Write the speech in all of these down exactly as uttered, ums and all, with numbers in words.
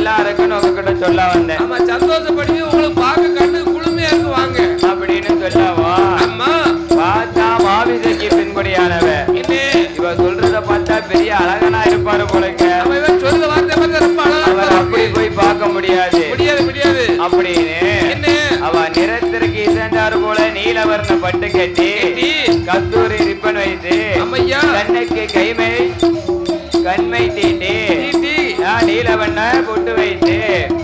நல்லா இருக்குன்னு உங்ககிட்ட சொல்ல வந்தேன். ஆமா சந்தோஷப்படி உங்களுக்கு பார்க்க கண்ணு குளுமையா இருக்கு வாங்க அப்படின்னு சொல்லவா? அம்மா பார்த்தா மாவிதைக்கு பெண்கொடியானவ இவ சொல்றத பார்த்தா பெரிய அழகனா இருப்பாரு போலங்க. சொல்ற வார்த்தை பார்த்தா ரொம்ப அழகா அப்படி போய் பார்க்க முடியாது முடியாது முடியாது அப்படின்னு அவ நிறத்திற்கு இசைந்தாறு போல நீலவர்ண பட்டு கட்டி கஸ்தூரி ரிப்பன் வைத்து கண்ணுக்கு கைமை கண்மை தீட்டி நீலவண்ண பொட்டு வைத்து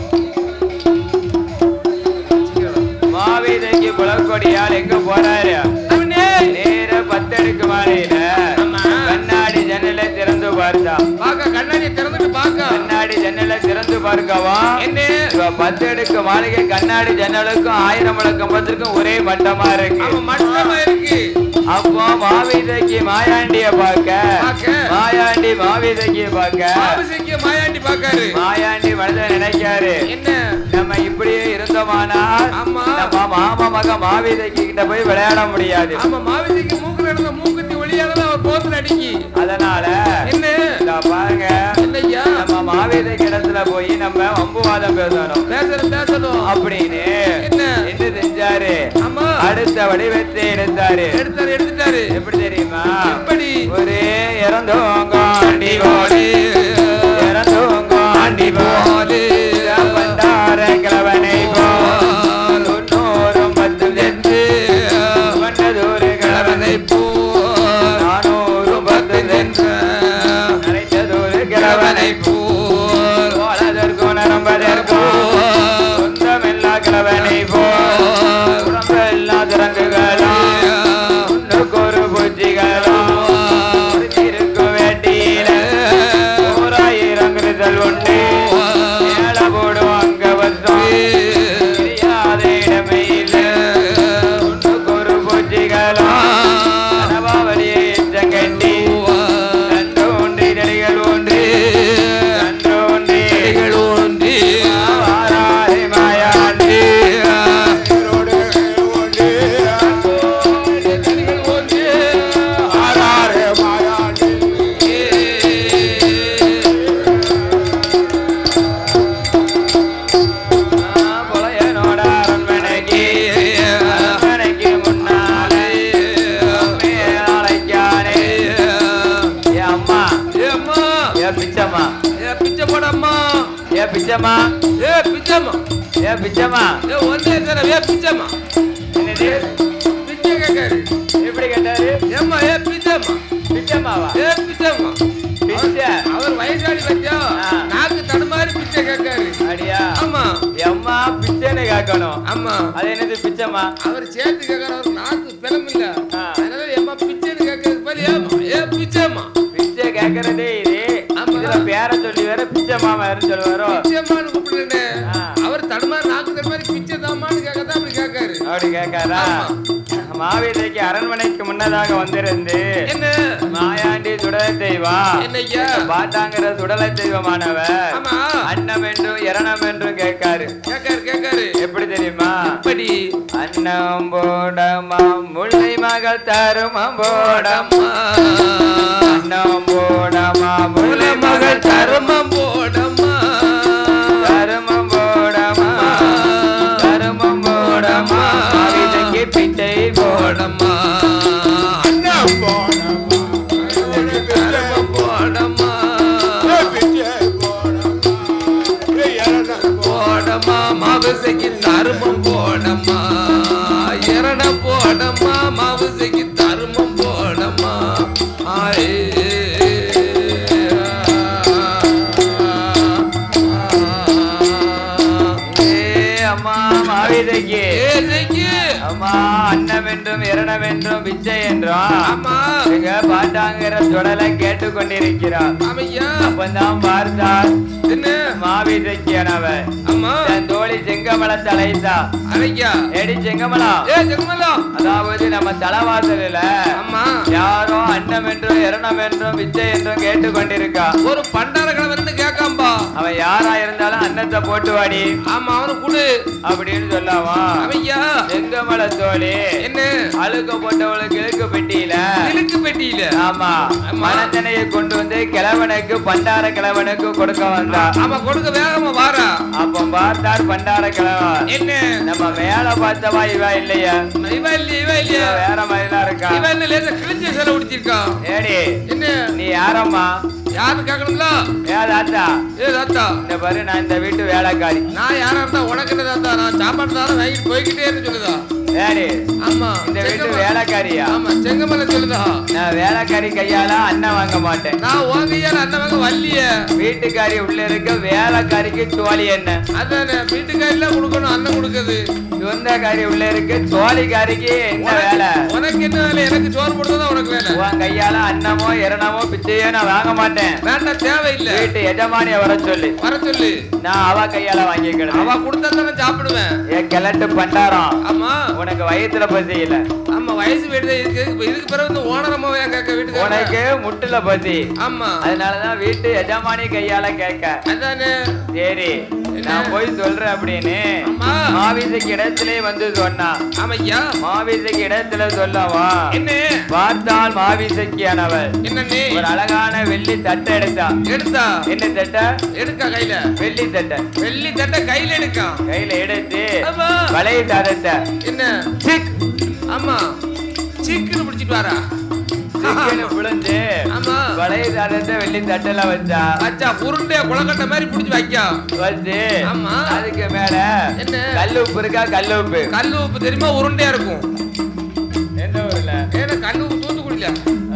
மாவிதைக்கு புலக்கொடியால் எங்க போறாரு? நேர பத்தடுக்கு மாலையில கண்ணாடி ஜன்னலை திறந்து பார்த்தா கண்ணாடி திறந்துட்டு பார்க்க கண்ணாடி ஜன்னலை திறந்து பார்க்கவா என்ன பத்தடுக்கு மாளிகை கண்ணாடி ஜன்னலுக்கும் ஆயிரம் கம்பத்திற்கும் ஒரே மட்டமா இருக்கு மட்டமா இருக்கு. அப்போ மாவிதைக்கு மாயாண்டிய பார்க்க மாயாண்டி மாவிதைக்கு பார்க்க மாயாண்டி பார்க்காரு மாயாண்டி மனதில் நினைக்காரு என்ன நம்ம இப்படியே இருந்தோமானால் நம்ம மாமா மக மாவிதைக்கு கிட்ட போய் விளையாட முடியாது. ஆமா மாவிதைக்கு மூக்குல இருந்த மூக்குத்தி ஒளியானதான் அவர் போத்துல அடிக்கி அதனால என்ன பாருங்க இல்லையா நம்ம மாவிதை இடத்துல போய் நம்ம வம்புவாதம் பேசணும் பேசணும் பேசணும் அப்படின்னு என்ன என்ன செஞ்சாரு? ஆமா அடுத்த வடிவத்தை எடுத்தாரு எடுத்தாரு எடுத்துட்டாரு. எப்படி தெரியுமா? எப்படி ஒரு இறந்தோங்க ஆண்டி போலே இறந்தோங்க ஆண்டி போலே பண்டார கிழவனை போல் தொண்ணூறும் பத்து சென்று மண்டதூர் கிழவனை போல் நானூறு பத்து சென்று அரைத்ததூர் கிழவனை போல் போலதற்கும் நரம்பதற்கும் சொந்தமில்லா கிழவனை போல் உடம்பெல்லா திறங்குகளும் உன்னுக்கு ஒரு பூச்சிகளும் இருக்கு வேட்டியில ஓராயிரம் விருதல் ஒன்று மேல போடும் அங்க வந்தோம் தெரியாத இடமையில உன்னுக்கு ஒரு பூச்சிகளும் கனவாவலியை எச்சங்கட்டி நன்று ஒன்று இதழிகள் ஒன்று நன்று ஒன்று இதழிகள் ஒன்று ஆறாறு மாயாண்டி பிச்சமா ஏ பிச்சமா ஏ பிச்சமா ஏ ஒண்ணே தர ஏ பிச்சமா என்னது பிச்சை கேக்காரு எப்படி கேட்டாரு? ஏம்மா ஏ பிச்சமா பிச்சமாவா ஏ பிச்சமா பிச்சை அவர் வயசாளி பத்தியா நாக்கு தடுமாறி பிச்சை கேக்காரு. அடியா ஆமா அம்மா பிச்சைன்னு கேட்கணும். ஆமா அது என்னது பிச்சமா? அவர் சேர்த்து கேட்கற அவர் நாக்கு பிளம் இல்ல அதனால அம்மா பிச்சைன்னு கேட்கறது போல ஏமா ஏ பிச்சமா பிச்சை கேட்கறதே இது பேர சொல்லி வேற பிச்சை மாமா சொல்லுவாரோ பிச்சைமான்னு கூப்பிடுறேன். அவர் தடுமாறு நாக்கு தடுமாறி பிச்சை தாமான்னு கேட்கதான் அப்படி கேட்காரு அப்படி கேட்காரா? மாவிதைக்கு அரண்மனைக்கு முன்னதாக வந்திருந்து என்ன மாயாண்டி சுடலை தெய்வா என்னையா பாட்டாங்கிற சுடலை தெய்வமானவர் அன்னம் என்றும் இரணம் என்றும் கேட்காரு கேட்காரு கேட்காரு. எப்படி தெரியுமா? எப்படி அன்னம் போடமா முல்லை மகள் தருமம் போடமா அன்னம் போடமா முல்லை மகள் தருமம் போடமா தருமம் போடமா தருமம் போடமா மாவிதைக்கு பிச்சை போடமா அன்னம் போடமா தருமம் போடமா போடமா மாவிதைக்கு தருமம் போடமா இரணம் போடமா மாவிதைக்கு தருமம் போடமா ஆயே அம்மா அன்னம் என்றும் இரணம் என்றும் பிச்சை என்றும் பாட்டாங்கிற சுடலை கேட்டுக்கொண்டிருக்கிறார். அப்பந்தான் பார்த்தார் மாவிதைக்கியனவர் தன் தோழி செங்கமலத்தை அழைத்தா அழைக்கா ஏடி செங்கமலம் ஏ செங்கமலம் அதாவது நம்ம தலவாசலில் யாரோ அன்னம் என்றும் இரணம் என்றும் பிச்சை என்றும் கேட்டுக்கொண்டிருக்கா. ஒரு பண்டார கிழவன் கேட்காம்பா அவன் யாரா இருந்தாலும் அன்னத்தை போட்டு வாடி ஆமா அவனு குடு அப்படின்னு சொல்லாமா ஐயா செங்கமல தோழி என்ன அழுக்க போட்டவளுக்கு இழுக்கு பெட்டியில இழுக்கு பெட்டியில ஆமா மனத்தனையை கொண்டு வந்து கிழவனுக்கு பண்டார கிழவனுக்கு கொடுக்க வந்தா ஆமா கொடுக்க வேகமா வார பார்த்தார் பண்டார கிழவன். என்ன நம்ம மேல பார்த்தவா இவ இல்லையா? இவ இல்லையா இவ இல்லையா வேற மாதிரிதான் இருக்கா. இவ என்ன லேசா கிழிஞ்ச சேலை உடுத்திருக்கா. ஏடி என்ன நீ யாரம்மா? யாரு கேட்கணுங்களா? ஏ தாத்தா. ஏ தாத்தா இந்த பாரு நான் இந்த வீட்டு வேலைக்காரி. நான் யாரா இருந்தா உனக்கு என்ன தாத்தா? நான் சாப்பாடு தானே வாங்கிட்டு போய்கிட்டே இருந்து சொல்லுதா. ஏடி ஆமா இந்த வீட்டு வேலைக்காரியா? ஆமா செங்கமலை சொல்லுதா. நான் வேலைக்காரி கையால அண்ணன் வாங்க மாட்டேன். நான் உன் கையால அண்ணன் வாங்க வள்ளிய. வீட்டுக்காரி உள்ள இருக்க வேலைக்காரிக்கு சோழி என்ன? அதானே வீட்டுக்காரில கொடுக்கணும் அண்ணன் கொடுக்குது. சொந்தக்காரி உள்ள இருக்க சோழிக்காரிக்கு என்ன வேலை? உனக்கு என்ன வேலை? எனக்கு சோறு போடுறதா உனக்கு வேலை. உன் கையால அன்னமோ இரணமோ பிச்சையோ நான் வாங்க மாட்டேன். வேண்டாம் தேவையில்லை. வீட்டு எஜமானிய வர சொல்லு. வர சொல்லு. நான் அவ கையால வாங்கிக்கிறேன். அவ கொடுத்தா தானே சாப்பிடுவேன். ஏ கிளட்டு பண்டாரம். ஆமா உனக்கு வயிற்றுல பசி இல்ல. ஆமா வயசு வீடு இருக்கு. இதுக்கு பிறகு வந்து ஓனரமாவே கேட்க வீட்டுக்கு. உனக்கு முட்டுல பசி. ஆமா அதனாலதான் வீட்டு எஜமானி கையால கேட்க. அதானே சரி நான் போய் சொல்றேன் அப்படின்னு மாவிசைக்கு இடத்திலே வந்து சொன்னா. ஆமையா மாவிசைக்கு இடத்துல சொல்லவா என்ன பார்த்தால் மாவிசைக்கானவள் என்னன்னே ஒரு அழகான வெள்ளி தட்டை எடுத்தா. எடுத்தா என்ன தட்டை? எடுக்கா கையில வெள்ளி தட்டை. வெள்ளி தட்டை கையில எடுக்கா. கையில எடுத்து வளைய சாதத்தை என்ன சிக் ஆமா சிக்குன்னு பிடிச்சிட்டு வாரா. புழிஞ்சு வளைய சாதத்தை வெள்ளி தட்டெல்லாம் வச்சா. வச்சா உருண்டைய குளக்கட்டை மாதிரி பிடிச்சி வைக்கா. வச்சு ஆமா அதுக்கு மேல என்ன கல்லு உப்பு இருக்கா? கல்லு உப்பு. கல்லு உப்பு தெரியுமா? உருண்டையா இருக்கும். எந்த ஊர்ல? ஏன்னா கல்லு உப்பு தூத்துக்குடியில.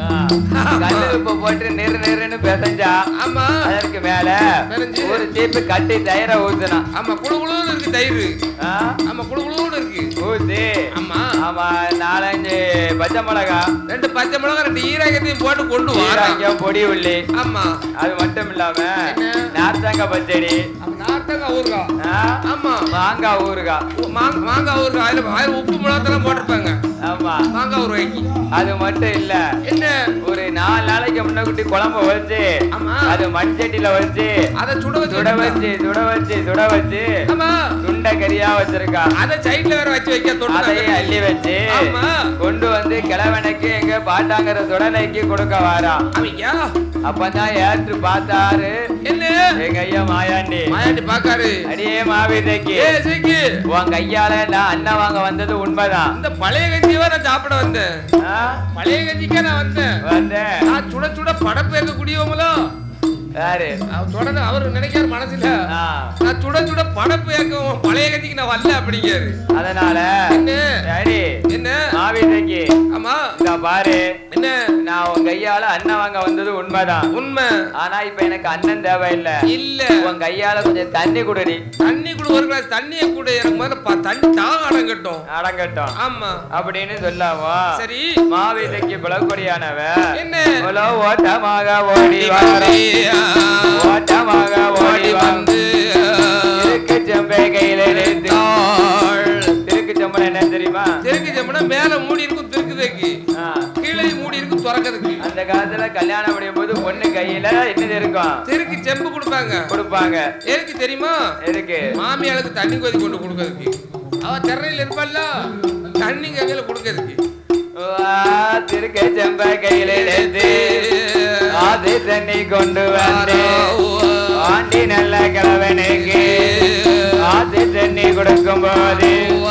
கல்லு உப்பு போட்டு நெரு நெருன்னு பிசைஞ்சா. ஆமா அதற்கு மேல ஒரு சீப்பு கட்டி தயிரை ஊத்துனா. ஆமா குழு குழுன்னு இருக்கு தயிர். ஆமா குழு குழுன்னு இருக்கு ஊத்தி. ஆமா ஆமா நாலஞ்சு பச்சை மிளகா, ரெண்டு பச்சை மிளகா, ரெண்டு ஈரகத்தையும் போட்டு கொண்டு வராங்க. பொடி உள்ளி. ஆமா அது மட்டும் இல்லாம நார்த்தங்காய் பச்சடி, நார்த்தங்காய் ஊறுகாய், ஆமா மாங்காய் ஊறுகாய், மாங்காய் ஊறுகாய். அதுல உப்பு மிளகாத்தெல்லாம் போட்டிருப்பாங்க. ஆமா மாங்காய் ஊறுகாய்க்கு. அது மட்டும் இல்ல என்ன ஒரு நாலு நாளைக்கு முன்னாடி குழம்பு வச்சு அது மண்சட்டியில வச்சு அதை சுட வச்சு சுட வச்சு சுட வச்சு சுட வச்சு ஆமா துண்டை கறியா வச்சிருக்கா. அதை சைட்ல வேற வச்சு வைக்க அதையும் அள்ளி வச்சு கொண்டு வந்து கிழவனுக்கு எங்க பாட்டாங்கிற சுடலைக்கு கொடுக்க வாரா. அப்பதான் ஏற்று பார்த்தாரு என்ன எங்க ஐயா மாயாண்டி. மாயாண்டி பாக்காரு. அடியே மாவிதைக்கு உன் கையால நான் அண்ணன் வாங்க வந்தது உண்மைதான். இந்த பழைய கஞ்சியவா நான் சாப்பிட வந்தேன். பழைய கஞ்சிக்கா நான் வந்தேன் வந்தேன் நான் சுட சுட படப்பு இருக்கக்கூடியவங்களோ யாரு தொடர்ந்து அவரு நினைக்காரு மனசுல நான் சுட சுட படப்பு ஏற்கவும் பழைய கஞ்சிக்கு நான் வரல அப்படிங்காரு. அதனால என்ன என்ன மாவிதைக்கு ஆமா பாரு என்ன நான் உன் கையால அண்ணன் வாங்க வந்தது உண்மைதான். உண்மை. ஆனா இப்ப எனக்கு அண்ணன் தேவையில்லை. இல்ல உன் கையால கொஞ்சம் தண்ணி குடுடி. தண்ணி குடு. ஒரு கிளாஸ் தண்ணிய கூட எனக்கு முதல்ல தண்ணி தாக அடங்கட்டும் அடங்கட்டும். ஆமா அப்படின்னு சொல்லாவா. சரி மாவிதைக்கு பிளக்கொடியானவ என்ன ஓட்டமாக ஓடி வாரா. ஓட்டமாக ஓடி வந்து திருக்கு செம்பை கையில எடுத்து. திருக்கு செம்பனை என்ன தெரியுமா? திருக்கு செம்பனை மேல மூடி இருக்கும் திருக்குதைக்கு, கீழே மூடி இருக்கும் துறக்கிறதுக்கு. அந்த காலத்துல கல்யாணம் முடியும் போது பொண்ணு கையில என்னது இருக்கும்? திருக்கு செம்பு கொடுப்பாங்க கொடுப்பாங்க. எதுக்கு தெரியுமா? எதுக்கு? மாமியாளுக்கு தண்ணி கொதி கொண்டு கொடுக்கறதுக்கு. அவ திரையில இருப்பாள்ல தண்ணி கையில கொடுக்கறதுக்கு. திருக்கு செம்பை கையில எடுத்து அது தண்ணி கொண்டு வந்து ஆண்டி நல்ல கிழவனுக்கு ஆத்து தண்ணி கொடுக்கும் போது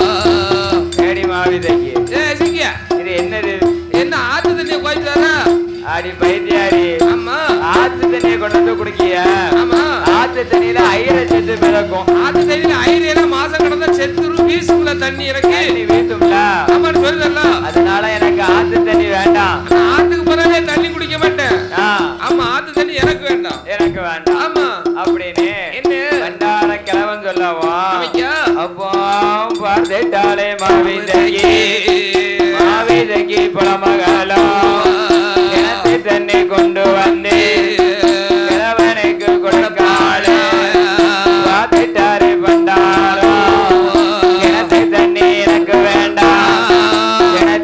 ஏடி மாவிதைக்கு இது என்னது? என்ன ஆத்து தண்ணியை கோய்ச்சாரா? அடி பைத்தியாரி. ஆமா ஆத்து தண்ணியை கொண்டு வந்து குடிக்கிய. ஆமா ஆத்து தண்ணியில ஐர செத்து பிறக்கும். ஆத்து தண்ணியில ஐர மாசம் கிடந்தா செத்துரும். வீசும்ல தண்ணி எனக்கு வீசும்ல. ஆமா சொல்லுதல்ல. அதனால எனக்கு ஆத்து தண்ணி வேண்டாம். ஆத்துக்கு போனாலே தண்ணி குடிக்க மாட்டேன். ஆமா ஆத்து தண்ணி எனக்கு வேண்டாம். எனக்கு வேண்டாம். ஆமா அப்படின்னு என்ன பண்டார கிழவன் சொல்லவா. அப்போ பார்த்துட்டாலே மாவிதைக்கு மாவிதைக்கு புலமகளோ கிணத்து தண்ணி கொண்டு வந்து கிழவனுக்கு கொடுக்காளே. பார்த்துட்டாரு பண்டாரோ கிணத்து தண்ணி எனக்கு வேண்டாம்.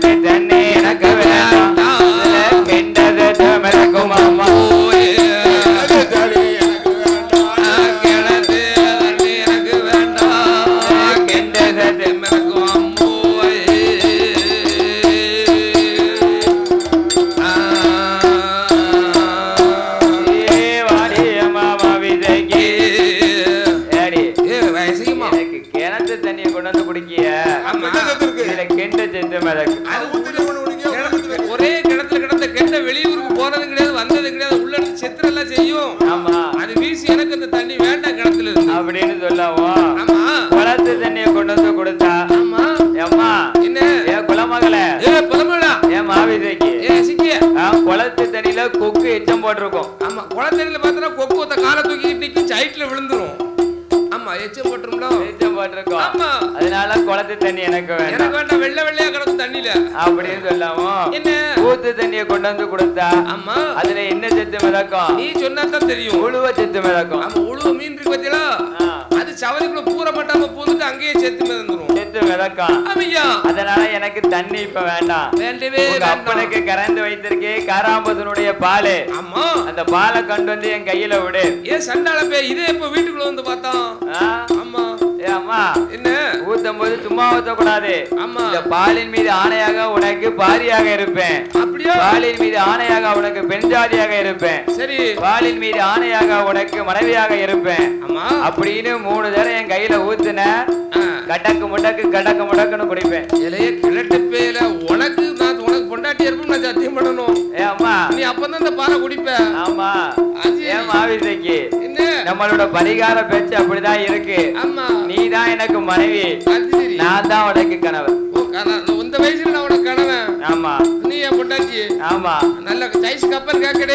அப்படின்னு சொல்லவும் ஆமா குளத்து தண்ணியை கொண்டு வந்து கொடுத்தா ஆமா அம்மா என்ன ஏ குலமகளே ஏ புலமடா ஏ மாவிதைக்கு ஏ சிக்கிய குளத்து தண்ணியில கொக்கு எச்சம் போட்டிருக்கும் ஆமா குளத்தடியில பார்த்தா கொக்கு ஒத்த காலை தூக்கிட்டு நிக்கி சைட்ல விழுந்துரும் ஆமா எச்சம் போட்டுரும்ல எச்சம் போட்டிருக்கோம் ஆமா அதனால குளத்து தண்ணி எனக்கு வேண்டாம் எனக்கு வேண்டாம் வெள்ளை வெள்ளையா கிடக்கும் தண்ணியில அப்படின்னு சொல்லாம என்ன ஊத்து தண்ணியை கொண்டு வந்து கொடுத்தா ஆமா அதுல என்ன செத்து மிதக்கும் நீ சொன்னாதான் தெரியும் உழுவ செத்து மிதக்கும் ஆமா உழுவ மீன் இருக்கு பாத்தீங்களா அது சவதிக்குள்ள பூர மாட்டாம பூந்துட்டு அங்கேயே செத்து மிதந்துரும் செத்து மிதக்கும் ஆமையா அதனால எனக்கு தண்ணி இப்ப வேண்டாம் வேண்டவே உங்க அப்பனுக்கு கறந்து வைத்திருக்கே காராம்பதனுடைய பாலு ஆமா அந்த பாலை கொண்டு வந்து என் கையில விடு ஏன் சண்டாள பே இதே இப்ப வீட்டுக்குள்ள வந்து பார்த்தோம் ஆமா ஏ அம்மா என்ன ஊத்தும் போது சும்மா ஊத்த கூடாது ஆமா இந்த பாலின் மீது ஆணையாக உனக்கு பாரியாக இருப்பேன் அப்படியே பாலின் மீது ஆணையாக உனக்கு பெண் ஜாதியாக இருப்பேன் சரி பாலின் மீது ஆணையாக உனக்கு மனைவியாக இருப்பேன் ஆமா அப்படின்னு மூணு தடவை என் கையில ஊத்துன கடக்கு முடக்கு கடக்கு முடக்குன்னு குடிப்பேன் இலைய கிழட்டு பேல உனக்கு நான் உனக்கு பொண்டாட்டி இருப்பேன் நான் சத்தியம் பண்ணணும் ஏ அம்மா நீ அப்பதான் இந்த பாலை குடிப்ப ஆமா ஏன் மாவிசைக்கு என்ன நம்மளோட பரிகார பேச்சு அப்படிதான் இருக்கு ஆமா நீதான் எனக்கு மனைவி நான் தான் உனக்கு கணவன் இந்த வயசுல நான் உனக்கு கணவன் ஆமா நீ என் பொண்டாட்டி ஆமா நல்ல சைஸ் கப்பல் கேக்கடே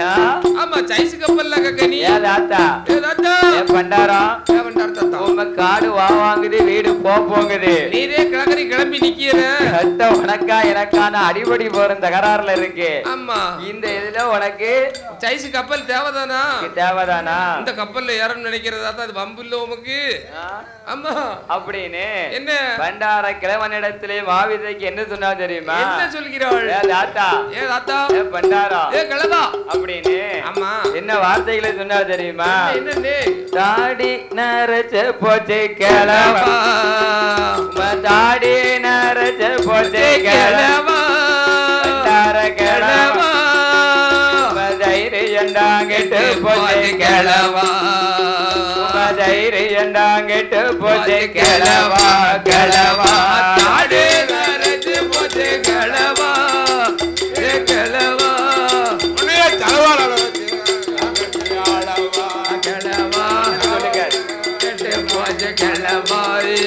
ஆமா சைஸ் கப்பல்ல கேக்க நீ ஏ தாத்தா ஏ தாத்தா ஏ பண்டாரம் ஏ பண்டாரம் தாத்தா உங்க காடு வா வாங்குது வீடு போ போங்குது நீரே கிளம்பி கிளம்பி நிக்கிற சட்ட உனக்கா எனக்கான அடிபடி போற தகராறுல இருக்கு ஆமா இந்த இதுல உனக்கு சைஸ் கப்பல் தேவைதானா தேவைதானா இந்த கப்பல்ல ஏறணும்னு நினைக்கிறதா தான் அது வம்பு இல்ல உமக்கு ஆமா அப்படின்னு என்ன பண்டார கிழவனிடத்திலே மாவிதைக்கு என்ன சொன்னா தெரியுமா என்ன சொல்கிறாள் ஏ தாத்தா ஏ தாத்தா ஏ பண்டாரா ஏ கிழவா அப்படின்னு ஆமா என்ன வார்த்தைகளை சொன்னா தெரியுமா என்னன்னே தாடி நரைச்சு போச்சு கிழவா தாடி நரைச்சு போச்சு கிழவா பண்டார கிழவா தைரியண்டாங்கிட்டு போச்சு கிழவா தைரியண்டாங்கிட்டு போச்சு கிழவா கிழவா தாடி நரைச்சு போச்சு கிழவா ஏ கிழவா உன்னைய தலவாள கிழவா சொல்லுங்க கெட்டு போச்சு கிழவா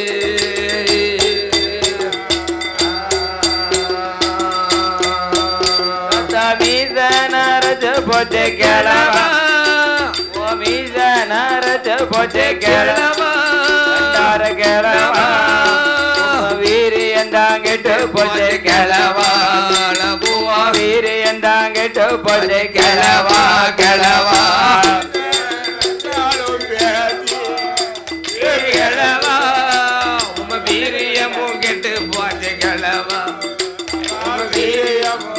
மீச நரைச்சு போச்சு கிழவா ஓ மீச நரைச்சு போச்சு கிழவா பண்டார கிழவா வீரி என்றாங்கிட்டு போச்சு கிழவா வீரி என்றாங்கிட்டு போச்சு கிழவா கிழவா கிழவா உம வீரியமும் கெட்டு போச்சு கிழவா வீரியம்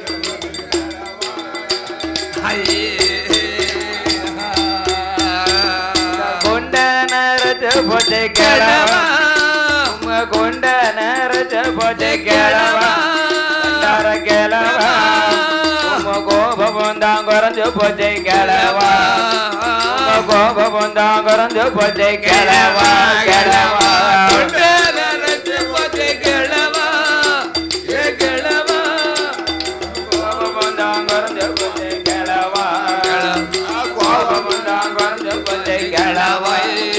கொண்ட நரைச்சு போச்சு கிழவா உங்க கொண்ட நரைச்சு போச்சு கிழவா பண்டார கிழவா உங்க கோபம் தான் குறைஞ்சு போச்சு கிழவா உங்க கோபம் தான் குறைஞ்சு போச்சு கிழவா கிழவா நரைச்சு போச்சு கிழவா ஏ கிழவா கோபம் தான் குறைஞ்சு போச்சு கிழவா கோபம் தான் குறைஞ்சு போச்சு கிழவா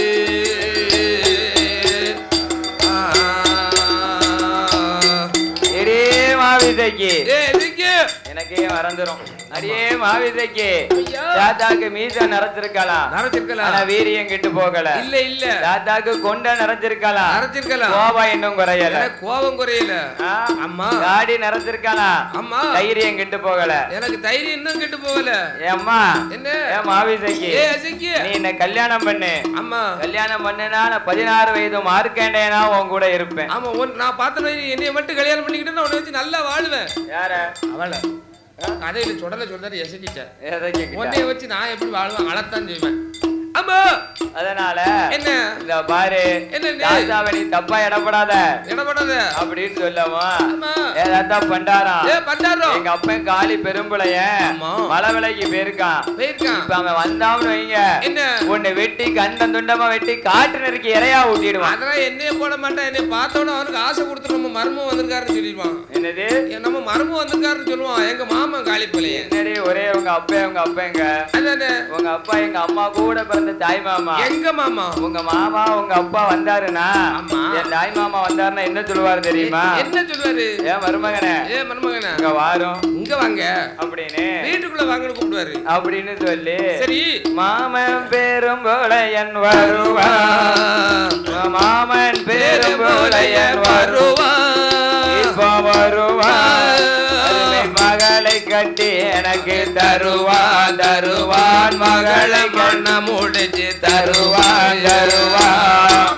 இடி மாவிதைக்கு எனக்கே மறந்துரும் அடியே மாவிதைக்கு தாத்தாக்கு மீச நரைச்சிருக்கலாம் நரைச்சிருக்கலாம் ஆனா வீரியம் கெட்டு போகல இல்ல இல்ல தாத்தாக்கு கொண்ட நரைச்சிருக்கலாம் நரைச்சிருக்கலாம் கோபம் இன்னும் குறையல கோபம் குறையல அம்மா தாடி நரைச்சிருக்கலாம் அம்மா தைரியம் கெட்டு போகல எனக்கு தைரியம் இன்னும் கெட்டு போகல ஏம்மா என்ன ஏ மாவிதைக்கு ஏ அசிக்கு நீ என்ன கல்யாணம் பண்ணு அம்மா கல்யாணம் பண்ணனா நான் பதினாறு வயது மார்க்கண்டேனா உன் கூட இருப்பேன் ஆமா நான் பார்த்த என்னைய மட்டும் கல்யாணம் பண்ணிக்கிட்டு நான் உன்னை வச்சு நல்லா வாழ்வேன் யார அவள கதையில சுடல சொல்றாரு எசக்கிட்ட எதை கேக்குறா? உன்னைய வச்சு நான் எப்படி வாழ்வேன் அழத்தான் செய்வேன் ஆமா அதனால என்ன இந்த பாரு தாத்தாவை நீ தப்பா இடப்படாத இடப்படாத அப்படின்னு சொல்லவா ஏதாத்தா பண்டாரா எங்க அப்பன் காளி பெரும்புளைய மலை விலைக்கு போயிருக்கான் இப்ப அவன் வந்தான்னு வைங்க உன்னை வெட்டி கண்டம் துண்டமா வெட்டி காட்டு நெருக்கி இறையா ஊட்டிடுவான். அதெல்லாம் என்னைய போட மாட்டான். என்னை பார்த்தோன்னு அவனுக்கு ஆசை கொடுத்து நம்ம மருமம் வந்திருக்காருன்னு சொல்லிடுவான். என்னது நம்ம மருமம் வந்திருக்காருன்னு சொல்லுவான். எங்க மாமா காளி பிள்ளைய என்னடி ஒரே உங்க அப்பா உங்க அப்பங்க அதானே உங்க அப்பா எங்க அம்மா கூட பிறந்த தாய் மாமா. எங்க மாமா உங்க மாமா உங்க அப்பா வந்தாருன்னா என் தாய் மாமா வந்தாருன்னா என்ன சொல்லுவாரு தெரியுமா? என்ன சொல்லுவாரு? ஏன் மருமகனே ஏ மருமகனே இங்க வாரும் இங்க வாங்க அப்படின்னு வீட்டுக்குள்ள வாங்கன்னு கூப்பிடுவாரு அப்படின்னு சொல்லி சரி மாமன் பேரும் போலையன் வருவான் மாமன் பேரும் போலையன் வருவான் இப்ப வருவான் மகளை கட்டி எனக்கு தருவான் தருவான் மகளை கண்ண முடிச்சு தருவான் தருவான்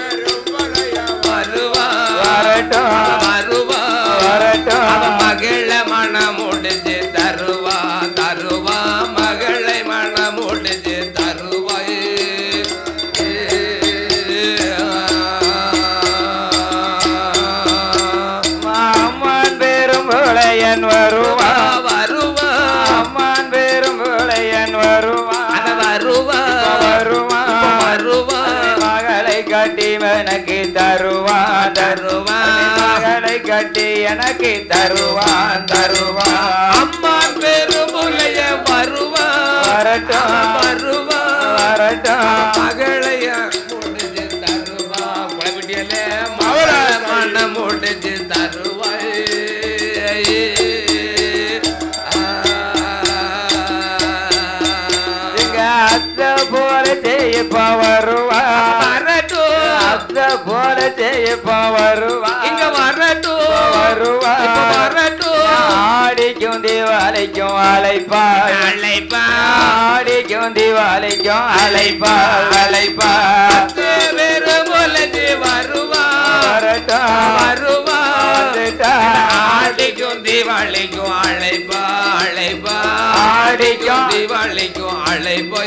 வரட்டும் வருவான் வரட்டும் மகள மன முடிச்சு தருவான் தருவான் மகளை மன முடிச்சு தருவாய். மாமன் பெரும் விளையன் வருவா வருவா அம்மான் பெரும் விளையன் வருவா வருவா வருவா வருவா மகளை கட்டி எனக்கு தருவான் தருவான் மகளை கட்டி எனக்கு தருவான் தருவான் அம்மான் பெரும் விளைய வருவா வரட்டும் வருவா வரட்டும் மகளைய முடிஞ்சு தருவா குழப்பிட்டியல மகள மண்ண முடிஞ்சு தருவாய். போல செய்யப்பா வருவா வரட்டும் அத்த போல செய்யப்பா வருவா இங்க வரட்டும் வருவா வரட்டும் ஆடிக்கும் தீவாளிக்கும் அழைப்பா அழைப்பா ஆடிக்கும் தீவாளிக்கும் அழைப்பா அழைப்பா வேறு போல வருவா வரட்டும் வருவா ஆடிக்கும் தீவாளிக்கும் அழைப்பா அழைப்பா ஆடிக்கும் தீவாளிக்கும் அழைப்பா.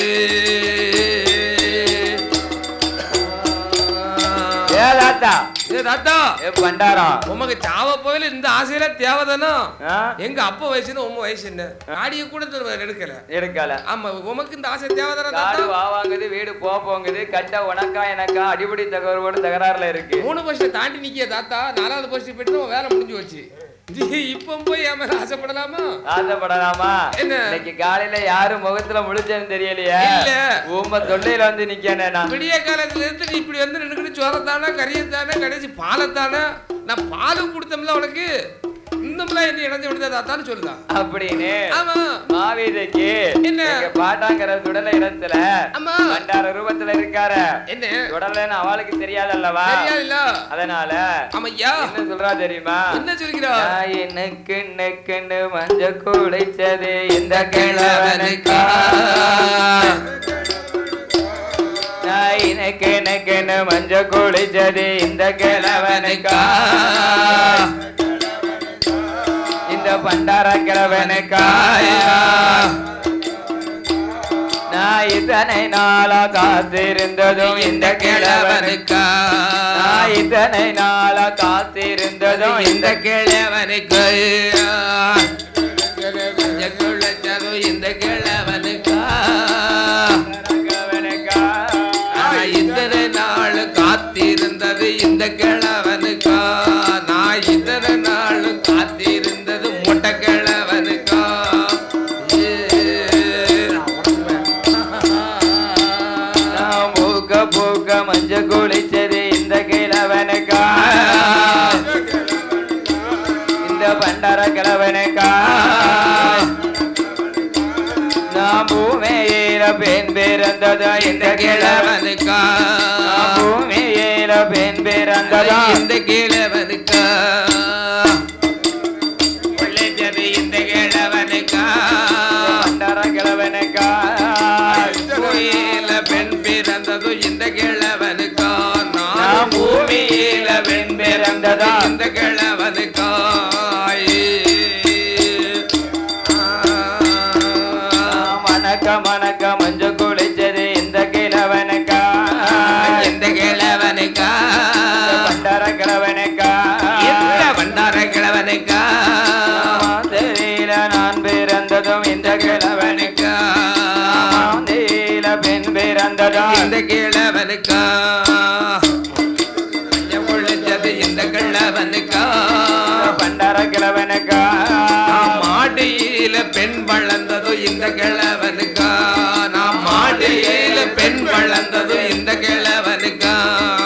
உமக்கு சாவ போயில இந்த ஆசையில தேவைதானோ எங்க அப்பா வயசுன்னு உங்க வயசு என்ன ஆடிய கூட எடுக்கல எடுக்கல ஆமா உமக்கு இந்த ஆசை தேவைதானோ வாங்குது வீடு போங்குது கட்ட உனக்கா எனக்கா அடிப்படை தகவலோட தகராறுல இருக்கு. மூணு வருஷம் தாண்டி நிக்கிய தாத்தா நாலாவது வருஷம் போயிட்டு வேலை முடிஞ்சு வச்சு இப்ப போய் ஏன் ஆசைப்படலாமா ஆசைப்படலாமா என்ன இன்னைக்கு காலையில யாரும் முகத்துல முழிச்சேன்னு தெரியலையா இல்ல உங்க தொண்டையில வந்து நிக்கேன் விடிய காலத்துல இருந்து நீ இப்படி வந்து நினைக்கிட்டு சோறத்தானே கரியத்தானே கடைசி பாலத்தானே நான் பாலும் கொடுத்தோம்ல உனக்கு இன்னும்லாம் என்ன இணைஞ்சு விடுதாத்தான்னு சொல்லுதா அப்படின்னு ஆமா மாவீதைக்கு என்ன பாட்டாங்கிற சுடல இடத்துல ஆமா பண்டார ரூபத்துல இருக்காரு என்ன சுடலன்னு அவளுக்கு தெரியாதல்லவா தெரியாதுல்ல அதனால ஆமையா என்ன சொல்றா தெரியுமா என்ன சொல்கிறா எனக்கு நெக்குன்னு மஞ்ச குடைச்சது இந்த கிழவனுக்கா எனக்கு நெக்குன்னு மஞ்ச குடைச்சது இந்த கிழவனுக்கா இந்த பண்டார கிழவனுக்காயா நான் இத்தனை நாளா காத்திருந்ததும் இந்த கிழவனுக்கா நான் இத்தனை நாளா காத்திருந்ததும் இந்த கிழவனுக்கு இந்த கிழவனுக்கா இத்தனை நாள் காத்திருந்தது இந்த கிழவனுக்கா நான் இத்தனை நாள் காத்திருந்தது முட்டை கிழவனுக்கா பூக்க பூக்க மஞ்ச குளிச்சது இந்த கிழவனுக்கா இந்த பண்டார கிழவனுக்கா நான் பூமியில பெண் பிறந்ததா இந்த கிழவனுக்கா பூமியில பெண் பிறந்ததா இந்த கிழவனுக்கா உள்ளது இந்த கிழவனுக்கா பண்டார கிழவனுக்கா பூமியில பெண் பிறந்தது இந்த கிழவனுக்கா நான் பூமியில பெண் பிறந்ததா இந்த கிழவனுக்கா மணக்க மணக்க மஞ்ச குளிச்சது இந்த கிழவனுக்கா கிழவனுக்கா பொழிச்சது இந்த கிழவனுக்கா பண்டார கிழவனுக்கா மாடியில பெண் வளர்ந்தது இந்த கிழவனுக்கா நாம் மாடியில பெண் வளர்ந்தது இந்த கிழவனுக்கா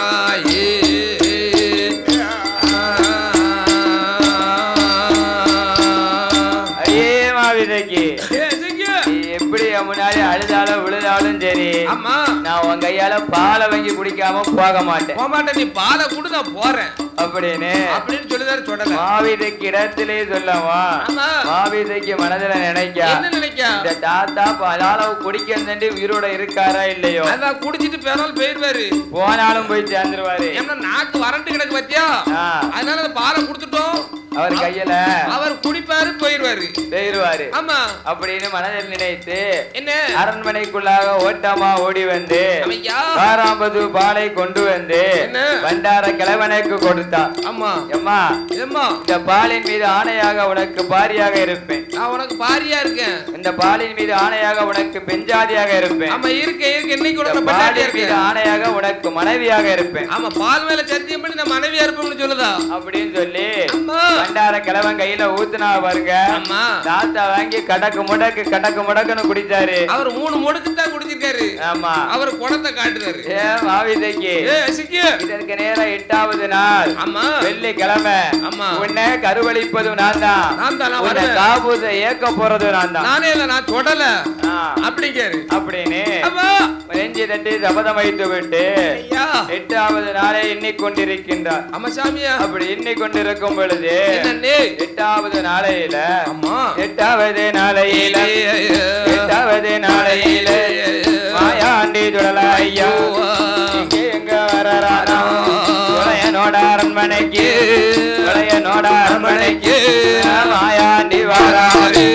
எப்படி முன்னாடி அழுதாலும் விழுதாலும் சரி ஆமா நான் உன் கையால பாலை வாங்கி குடிக்காம போக மாட்டேன் போக மாட்டேன் நீ பாலை குடு நான் போறேன் அப்படின்னு அப்படின்னு சொல்லிதாரு சொல்லல மாவீதைக்கு இடத்திலே சொல்லவா மாவீதைக்கு மனதில நினைக்க என்ன நினைக்க இந்த தாத்தா பாலால குடிக்கிறது உயிரோட இருக்காரா இல்லையோ அதான் குடிச்சிட்டு பேராலும் போயிருவாரு போனாலும் போய் சேர்ந்துருவாரு ஏன்னா நாக்கு வறண்டு கிடக்கு பத்தியா அதனால அந்த பாலை குடுத்துட்டோம் அவர் கையில அவர் குடிப்பாரு போயிருவாரு போயிருவாரு ஆமா அப்படின்னு மனதில் நினைத்து என்ன அரண்மனைக்குள்ளாக ஓட்டமா ஓடி வந்து ஆறாம்பது பாலை கொண்டு வந்து பண்டார கிழவனுக்கு கொடுத்தா ஆமா எம்மா எம்மா இந்த பாலின் மீது ஆணையாக உனக்கு பாரியாக இருப்பேன் நான் உனக்கு பாரியா இருக்கேன் இந்த பாலின் மீது ஆணையாக உனக்கு பெஞ்சாதியாக இருப்பேன் ஆமா இருக்க இருக்க இன்னைக்கு உனக்கு பாலின் மீது ஆணையாக உனக்கு மனைவியாக இருப்பேன் ஆமா பால் மேல சத்தியம் பண்ணி நான் மனைவியா இருப்பேன்னு சொல்லுதா அப்படின்னு சொல்லி பண்டார கிழவன் கையில ஊத்துனா பாருங்க தாத்தா வாங்கி கடக்கு முடக்கு கடக்கு முடக்குன்னு குடிச்சாரு அவர் மூணு முடக்கு தான் குடிச்சிருக்காரு ஆமா அவர் குடத்தை காட்டுறாரு ஏ மாவிதைக்கு இதற்கு நேரம் எட்டாவது நாள் ஆமா வெள்ளிக்கிழமை ஆமா உன்னை கருவளிப்பது நான் தான் நான் தான் உன்னை காபூசை ஏக்க போறது நான் தான் நானே இல்ல நான் தொடல அப்படிங்காரு அப்படின்னு நெஞ்சி தட்டி சபதம் வைத்து விட்டு எட்டாவது நாளை எண்ணிக்கொண்டிருக்கின்றார் ஆமா சாமியா அப்படி எண்ணிக்கொண்டிருக்கும் பொழுது எட்டாவது நாளையில எட்டாவது நாளையில எட்டாவது நாளையில மாயாண்டி துடலையா இங்கே எங்க வரறாரோ துளையனோட அரண்மனைக்கு துளையனோட அரண்மனைக்கு மாயாண்டி வராரு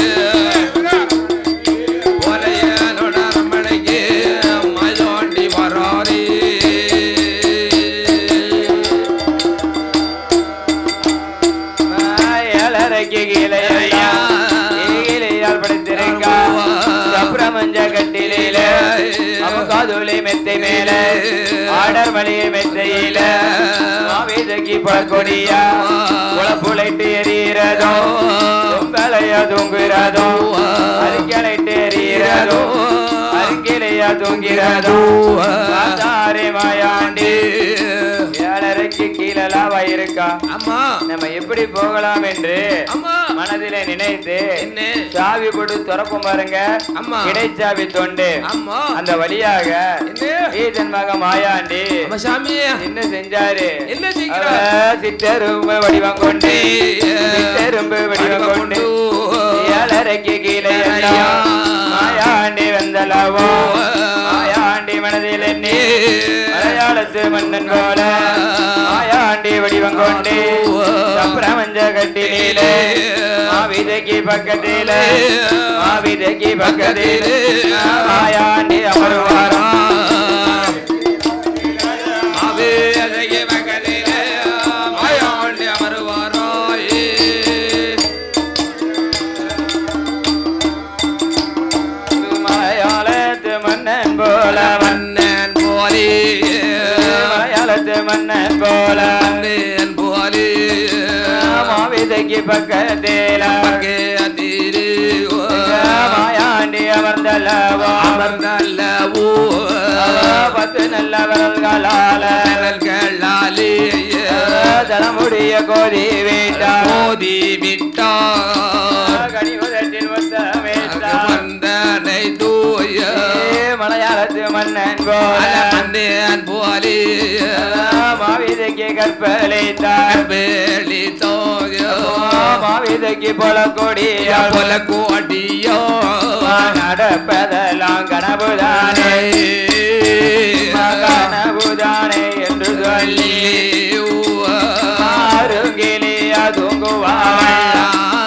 துளையனோட அரண்மனைக்கு மாயாண்டி வராரு கட்டில அவகாதுளை மெத்தை மேல ஆடர் மளிகை மெத்தையில மாவிதக்கி பழக்கொடியா குளப்புளைட்டு எறிகிறதோ தொங்கலையா தூங்குகிறதோ அருக்கலைட்டு எறிகிறதோ அருக்கிலையா தூங்கிறதோ தாத்தாரே மாயாண்டி ஏழரைக்கு கீழலாவா இருக்கா அம்மா நம்ம எப்படி போகலாம் என்று மனதிலே நினைத்து சாவி போட்டு திறப்போம் பாருங்க அம்மா இடைச்சாவி தொண்டு அம்மா அந்த வழியாக ஈதன் மக மாயாண்டி என்ன செஞ்சாரு என்ன சித்தரும்பு வடிவம் கொண்டு சித்தரும்பு வடிவம் கொண்டு ஏழரைக்கு கீழே மாயாண்டி வந்தளவோ மாயாண்டி மனதில் எண்ணி மலையாளத்து மன்னன் போல மாயாண்டி வடிவம் கொண்டு பிரபஞ்ச கட்டிலே மாவிதைக்கு பக்கத்திலே மாவிதைக்கு பக்கத்திலே மாயாண்டி அமர்வாரா மாவிதைக்கு பக்கத்திலே மாயாண்டி அமர்வாரா மலையாளத்து மன்னன் போல மன்னன் போலே மலையாளத்து மன்னன் போல மன்னன் போலே மாவிதைக்கு பக்கத்தில பக்கத்திலே மாயாண்டி அமர்ந்தல்லவோ அமர்ந்தல்லவோ பத்து நல்ல விரல்களால விரல்களாலே தலமுடிய கோதி விட்டா கோதி விட்டா கனிமுதட்டில் வந்தனை தூய மலையாளத்து மன்னன் போல மன்னன் போலே மாவிதைக்கு கற்பழித்தார் மாவிதைக்கு போல கொடியா போல கோடியோ நடப்பதெல்லாம் கனவுதானே கனவுதானே என்று சொல்லி அருங்கிலியா தூங்குவாயா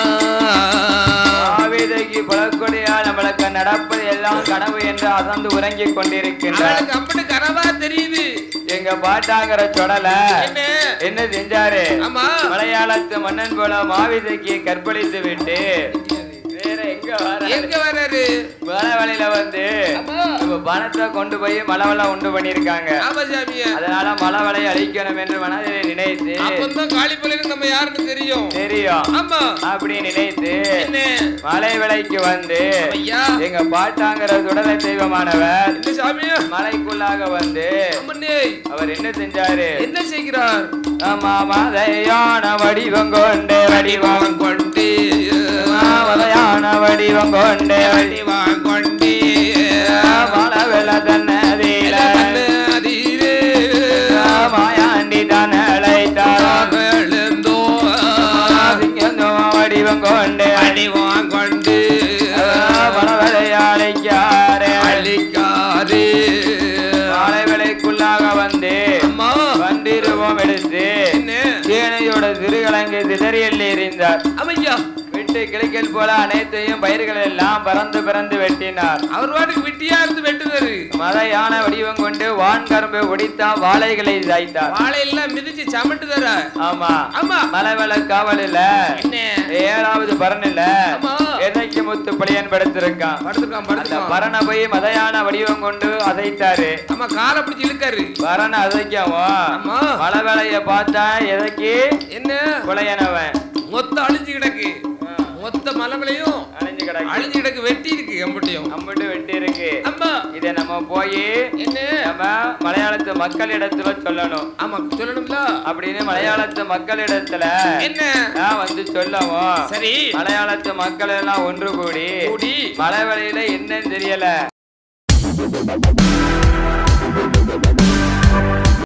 மாவிதைக்கு போல கொடியா நம்மளுக்கு நடப்பது எல்லாம் கனவு என்று அசந்து உறங்கிக் கொண்டிருக்கின்றார் அப்படி கனவா தெரியுது எங்க பாட்டாங்கிற சொடல என்ன செஞ்சாரு மலையாளத்து மன்னன் போல மாவிதைக்கு கற்பழித்து விட்டு வேற எங்க எங்க வராரு மலை வழியில வந்து பணத்தை கொண்டு போய் மலவெல்லாம் உண்டு பண்ணிருக்காங்க. அதனால மலவலை அழிக்கணும் என்று மனதிலே நினைத்து காளிப்பள்ளிக்கு நம்ம யாருன்னு தெரியும் தெரியும் அப்படி நினைத்து மலை விலைக்கு வந்து எங்க பாட்டாங்கிற சுடலை தெய்வமானவர் மலைக்குள்ளாக வந்து அவர் என்ன செஞ்சாரு என்ன செய்கிறார் ஆமா மதையான வடிவம் கொண்டு வடிவம் கொண்டு மதையான வடிவம் கொண்டு வடிவம் கொண்டு மலவெள தன்னதில மாயாண்டி தான் அழைத்தார் வடிவம் கொண்டு வடிவம் கொண்டு மலவலை அழைக்காரே அழிக்காரே மலை விலைக்குள்ளாக வந்து வண்டிருவம் எடுத்து சேனையோட சிறுகலங்கை சிதறியல் எறிந்தார். அமையா விட்டு கிளைக்கல் போல அனைத்தையும் பயிர்கள் எல்லாம் பறந்து பறந்து வெட்டினார். அவர் வாட்டுக்கு விட்டியா இருந்து வெட்டுதாரு. மலையான வடிவம் கொண்டு வான் கரும்பை ஒடித்தா வாழைகளை சாய்த்தார். வாழை எல்லாம் மிதிச்சு சமட்டுதார. ஆமா ஆமா மலைவள காவலில் ஏழாவது பரணில எதைக்கு முத்து பழியன் படுத்திருக்கான். அந்த பரண போய் மதையான வடிவம் கொண்டு அதைத்தாரு. ஆமா காலை பிடிச்சி இழுக்காரு. பரண அதைக்காவும் மலை வேலைய பார்த்தா எதைக்கு என்ன புலையனவன் மொத்த அழிஞ்சு கிடக்கு. மொத்த மலங்களையும் அழிஞ்சு கிடக்கு அழிஞ்சு கிடக்கு வெட்டி இருக்கு. அம்பட்டையும் அம்பட்டு வெட்டி இருக்கு. அம்மா இதை நம்ம போய் என்ன நம்ம மலையாளத்து மக்களிடத்துல சொல்லணும். ஆமா சொல்லணும்ல அப்படின்னு மலையாளத்து மக்களிடத்துல என்ன வந்து சொல்லவும் சரி மலையாளத்து மக்கள் எல்லாம் ஒன்று கூடி கூடி மலை வழியில என்னன்னு தெரியல